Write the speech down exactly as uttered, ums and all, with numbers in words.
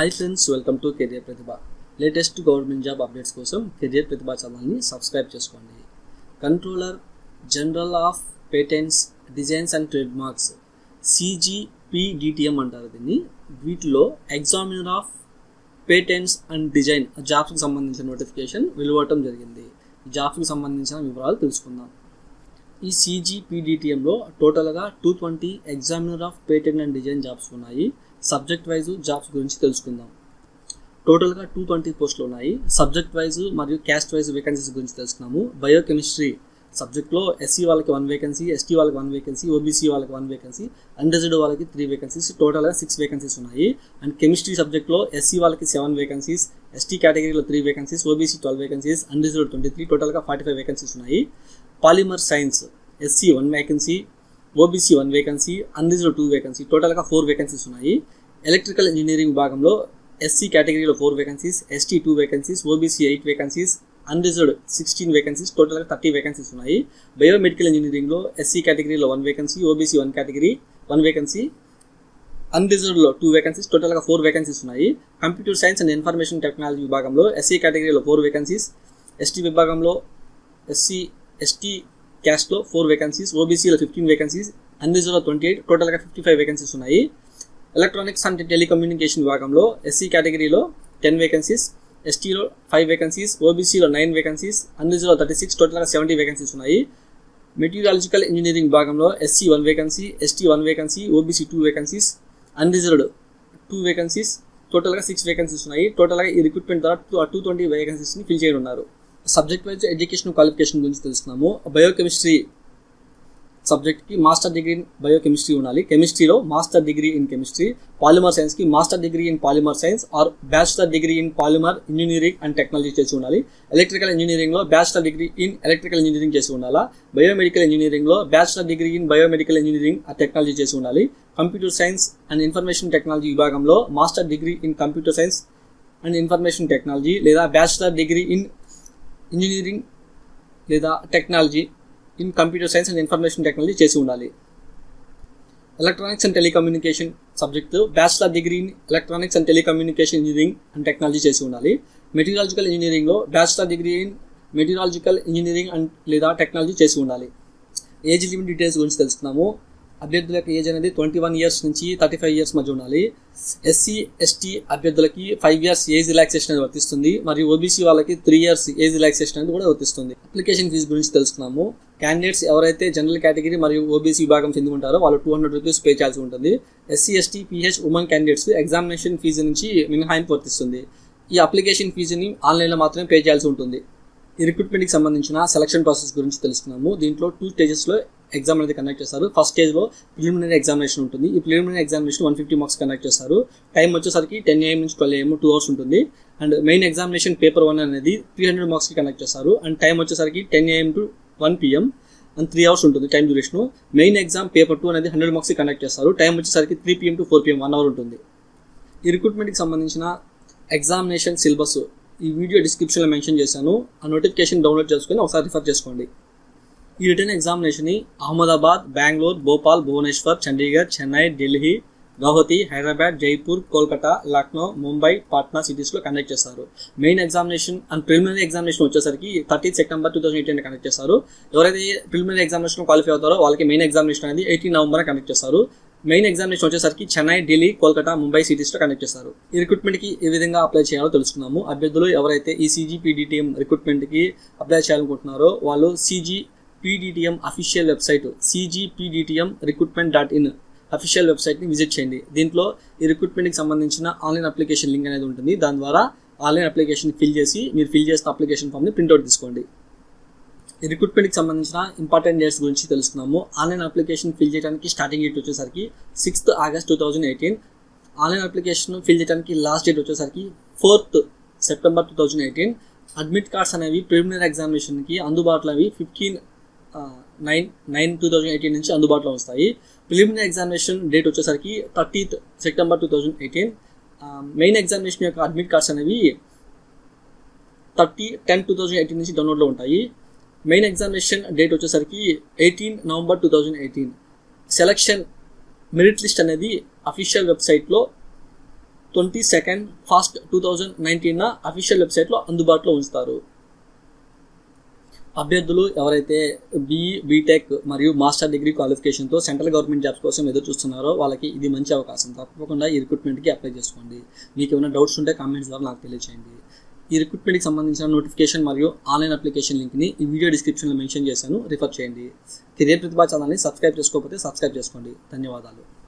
Hi friends, welcome to Career Pratibha. Latest government job updates కోసం Career Pratibha ఛానల్ని subscribe చేసుకోండి. Controller general of patents designs and trademarks C G P D T M అంటారు దీన్ని. వీటిలో examiner of patents and design జాబ్స్కి సంబంధించిన notification వెలువడటం జరిగింది. ఈ జాబ్స్కి సంబంధించిన వివరాలు తెలుసుకుందాం. ఈ C G P D T Mలో టోటల్గా two twenty examiner of patent and design jobs ఉన్నాయి. సబ్జెక్ట్ వైజ్ జాబ్స్ గురించి తెలుసుకుందాం. టోటల్గా టూ ట్వంటీ పోస్టులు ఉన్నాయి. సబ్జెక్ట్ వైజ్ మరియు క్యాస్ట్ వైజ్ వేకెన్సీస్ గురించి తెలుసుకున్నాము. బయోకెమిస్ట్రీ సబ్జెక్ట్లో ఎస్సీ వాళ్ళకి వన్ వేకెన్సీ, ఎస్టీ వాళ్ళకి వన్ వేకెన్సీ, ఓబీసీ వాళ్ళకి వన్ వేకెన్సీ, అన్రిజర్వ్డ్ వాళ్ళకి త్రీ వేకెన్సీస్, టోటల్గా సిక్స్ వేకెన్సీస్ ఉన్నాయి. అండ్ కెమిస్ట్రీ సబ్జెక్ట్లో ఎస్సీ వాళ్ళకి సెవెన్ వేకెన్సీస్, ఎస్టీ కేటగిరీలో three vacancies, OBC twelve vacancies, unreserved twenty three, టోటల్గా ఫార్టీ ఫైవ్ వేకెన్సీస్ ఉన్నాయి. Polymer science SC one vacancy, OBC one vacancy, unreserved two vacancy, టోటల్గా four vacancies ఉన్నాయి. Electrical engineering విభాగంలో SC కేటగిరీలో four vacancies, ST two vacancies, OBC eight vacancies, unreserved sixteen vacancies, టోటల్గా thirty vacancies ఉన్నాయి. Biomedical ఇంజనీరింగ్లో SC కేటగిరీలో one vacancy, OBC one category one vacancy, అన్రిజర్వ్డ్లో two vacancies, టోటల్గా ఫోర్ వేకెన్సీస్ ఉన్నాయి. Computer science and information technology విభాగంలో SC కేటగిరీలో four vacancies, ST విభాగంలో ఎస్సీ ఎస్టీ క్యాస్ట్లో ఫోర్ వేకెన్సీస్, ఓబీసీలో ఫిఫ్టీన్ వేకెన్సీస్, అన్రిజర్వ్డ్లో ట్వంటీ ఎయిట్, టోటల్గా ఫిఫ్టీ ఫైవ్ వేకెన్సీస్ ఉన్నాయి. ఎలక్ట్రానిక్స్ అండ్ టెలికమ్యూనికేషన్ విభాగంలో ఎస్సీ కేటగిరీలో టెన్ వేకెన్సీస్, ఎస్టీలో ఫైవ్ వేకెన్సీస్, ఓబీసీలో నైన్ వేకెన్సీస్, అన్రిజర్వ్డ్లో థర్టీ సిక్స్, టోటల్గా సెవెంటీ వేకెన్సీస్ ఉన్నాయి. మెటీరియాలజికల్ ఇంజనీరింగ్ విభాగంలో SC one vacancy, ST one vacancy, OBC two vacancies, unreserved two vacancies, టోటల్గా సిక్స్ వేకెన్సీస్ ఉన్నాయి. టోటల్గా ఈ రిక్రూట్మెంట్ ద్వారా టూ ట్వంటీ వేకెన్సీస్ని ఫిల్ చేయనున్నారు. సబ్జెక్ట్ వైజ్ ఎడ్యుకేషన్ క్వాలిఫికేషన్ గురించి తెలుసుకున్నాము. బయోకెమిస్ట్రీ సబ్జెక్ట్కి మాస్టర్ డిగ్రీ ఇన్ బయోకెమిస్ట్రీ ఉండాలి. కెమిస్ట్రీలో మాస్టర్ డిగ్రీ ఇన్ కెమిస్ట్రీ. పాలిమర్ సైన్స్కి master degree in polymer science or bachelor degree in polymer engineering and technology చేసి ఉండాలి. ఎలక్ట్రికల్ ఇంజనీరింగ్లో bachelor degree in electrical engineering చేసి ఉండాలా. బయోమెడికల్ ఇంజనీరింగ్లో bachelor degree in biomedical engineering and technology చేసి ఉండాలి. Computer science and information technology విభాగంలో master degree in computer science and information technology లేదా బ్యాచిలర్ డిగ్రీ ఇన్ ఇంజనీరింగ్ లేదా technology in computer science and information technology చేసి ఉండాలి. Electronics and telecommunication subject bachelor degree in electronics and telecommunication engineering and technology చేసి ఉండాలి. Metallurgical ఇంజనీరింగ్లో bachelor degree in metallurgical engineering and లేదా technology చేసి ఉండాలి. Age limit details గురించి తెలుసుకున్నాము. అభ్యర్థులకు ఏజ్ అనేది ట్వంటీ వన్ ఇయర్స్ నుంచి థర్టీ ఫైవ్ ఇయర్స్ మధ్య ఉండాలి. ఎస్సీ ఎస్టీ అభ్యర్థులకి ఫైవ్ ఇయర్స్ ఏజ్ రిలాక్సేషన్ అనేది వర్తిస్తుంది. మరియు ఓబీసీ వాళ్ళకి త్రీ ఇయర్స్ ఏజ్ రిలాక్సేషన్ అనేది కూడా వర్తిస్తుంది. అప్లికేషన్ ఫీజు గురించి తెలుసుకున్నాము. క్యాండిడేట్స్ ఎవరైతే జనరల్ కేటగిరీ మరియు ఓబీసీ విభాగం చెందుకుంటారో వాళ్ళు టూ హండ్రెడ్ రూపీస్ పే చేయాల్సి ఉంటుంది. SC ST PH women candidates examination fee నుంచి మినహాయింపు వర్తిస్తుంది. ఈ అప్లికేషన్ ఫీజుని ఆన్లైన్లో మాత్రమే పే చేయాల్సి ఉంటుంది. ఈ రిక్రూట్మెంట్కి సంబంధించిన సెలక్షన్ ప్రాసెస్ గురించి తెలుసుకున్నాము. దీంట్లో టూ స్టేజెస్లో ఎగ్జామ్ అనేది కండక్ట్ చేస్తారు. ఫస్ట్ స్టేజ్లో ప్రిలిమినరీ ఎగ్జామినేషన్ ఉంటుంది. ఈ preliminary examination one fifty marks conduct చేస్తారు. టైం వచ్చేసరికి టెన్ ఏఎం నుంచి ట్వెల్వ్ ఏఎం టూ అవర్స్ ఉంటుంది. And main examination paper one అనేది త్రీ హండ్రెడ్ మార్క్స్కి కండక్ట్ చేస్తారు. అండ్ టైం వచ్చేసరికి ten AM to one PM and three hours ఉంటుంది time duration. Main exam paper two అనేది hundred మార్క్స్కి conduct చేస్తారు. టైం వచ్చేసరికి three PM to four PM one hour ఉంటుంది. ఈ రిక్రూట్మెంట్కి సంబంధించిన ఎగ్జామినేషన్ సిలబస్ ఈ వీడియో డిస్క్రిప్షన్లో మెన్షన్ చేశాను. ఆ నోటిఫికేషన్ డౌన్లోడ్ చేసుకుని ఒకసారి రిఫర్ చేసుకోండి. ఈ రిటర్న్ ఎగ్జామినేషన్ని అహ్మదాబాద్, బెంగళూరు, భోపాల్, భువనేశ్వర్, చండీగఢ్, చెన్నై, ఢిల్లీ, గౌహతి, హైదరాబాద్, జైపూర్, కోల్కతా, లక్నో, ముంబై, పాట్నా సిటీస్లో కండక్ట్ చేస్తారు. Main examination and preliminary examination వచ్చేసరికి thirteen September two thousand eighteen conduct చేస్తారు. ఎవరైతే ప్రిలిమినరీ ఎగ్జామినేషన్ క్వాలిఫై అవుతారో వాళ్ళకి మెయిన్ ఎగ్జామినేషన్ అనేది ఎయిటీన్ నవంబర్ కండక్ట్ చేస్తారు. మెయిన్ ఎగ్జామినేషన్ వచ్చేసరికి చెన్నై, ఢిల్లీ, కోల్కతా, ముంబై సిటీస్లో కండక్ట్ చేస్తారు. ఈ రిక్రూట్మెంట్కి ఏ విధంగా అప్లై చేయాలో తెలుసుకున్నాము. అభ్యర్థులు ఎవరైతే ఈ C G P D T M రిక్రూట్మెంట్కి అప్లై చేయాలనుకుంటున్నారో వాళ్ళు C G P D T M official website C G P D T M recruitment dot in official వెబ్సైట్ని విజిట్ చేయండి. దీంట్లో ఈ రిక్రూట్మెంట్కి సంబంధించిన ఆన్లైన్ అప్లికేషన్ లింక్ అనేది ఉంటుంది. దాని ద్వారా ఆన్లైన్ అప్లికేషన్ ఫిల్ చేసి మీరు ఫిల్ చేసిన అప్లికేషన్ ఫామ్ని ప్రింట్అవుట్ తీసుకోండి. ఈ రిక్రూట్మెంట్కి సంబంధించిన ఇంపార్టెంట్ డేట్స్ గురించి తెలుసుకున్నాము. ఆన్లైన్ అప్లికేషన్ ఫిల్ చేయడానికి స్టార్టింగ్ డేట్ వచ్చేసరికి sixth August two thousand eighteen. Online application fill చేయడానికి లాస్ట్ డేట్ వచ్చేసరికి fourth September two thousand eighteen. Admit cards అనేవి ప్రిలిమినరీ ఎగ్జామినేషన్కి అందుబాటులో అవి fifteen nine nine two thousand eighteen నుంచి అందుబాటులో వస్తాయి. ప్రిలిమినరీ ఎగ్జామినేషన్ డేట్ వచ్చేసరికి thirtieth September two thousand eighteen. Main examination యొక్క అడ్మిట్ కార్డ్స్ అనేవి thirty ten two thousand eighteen నుంచి డౌన్లోడ్లో ఉంటాయి. మెయిన్ ఎగ్జామినేషన్ డేట్ వచ్చేసరికి eighteen November two thousand eighteen. Selection merit list అనేది అఫీషియల్ వెబ్సైట్లో twenty second first two thousand nineteen official వెబ్సైట్లో అందుబాటులో ఉంచుతారు. అభ్యర్థులు ఎవరైతే బీఈ బీటెక్ మరియు మాస్టర్ డిగ్రీ క్వాలిఫికేషన్తో సెంట్రల్ గవర్నమెంట్ జాబ్స్ కోసం ఎదురు చూస్తున్నారో వాళ్ళకి ఇది మంచి అవకాశం. తప్పకుండా ఈ రిక్రూట్మెంట్కి అప్లై చేసుకోండి. మీకు ఏమైనా డౌట్స్ ఉంటే కామెంట్స్ ద్వారా నాకు తెలియజేయండి. ఈ రిక్రూట్మెంట్కి సంబంధించిన నోటిఫికేషన్ మరియు ఆన్లైన్ అప్లికేషన్ లింక్ని ఈ వీడియో డిస్క్రిప్షన్లో మెన్షన్ చేశాను, రిఫర్ చేయండి. కెరియర్ ప్రతిభ ఛానల్ని సబ్స్క్రైబ్ చేసుకోకపోతే సబ్స్క్రైబ్ చేసుకోండి. ధన్యవాదాలు.